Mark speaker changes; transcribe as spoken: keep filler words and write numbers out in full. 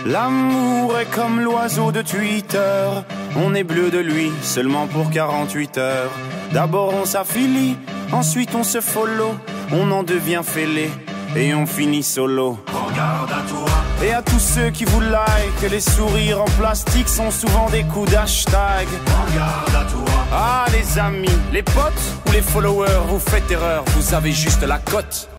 Speaker 1: L'amour est comme l'oiseau de Twitter. On est bleu de lui seulement pour quarante-huit heures. D'abord on s'affilie, ensuite on se follow. On en devient fêlé et on finit solo. Regarde à toi. Et à tous ceux qui vous like, les sourires en plastique sont souvent des coups d'hashtag. Regarde à toi. Ah les amis, les potes ou les followers, vous faites erreur, vous avez juste la cote.